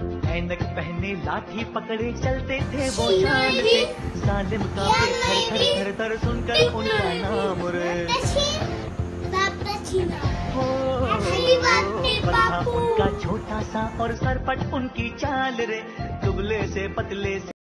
ऐनक पहने लाठी पकड़े चलते थे वो शान से, जालिम कांपे थर थर थर थर सुनकर उनका नाम रे। हो था उनका छोटा सा और सरपट उनकी चाल रे, दुबले से पतले से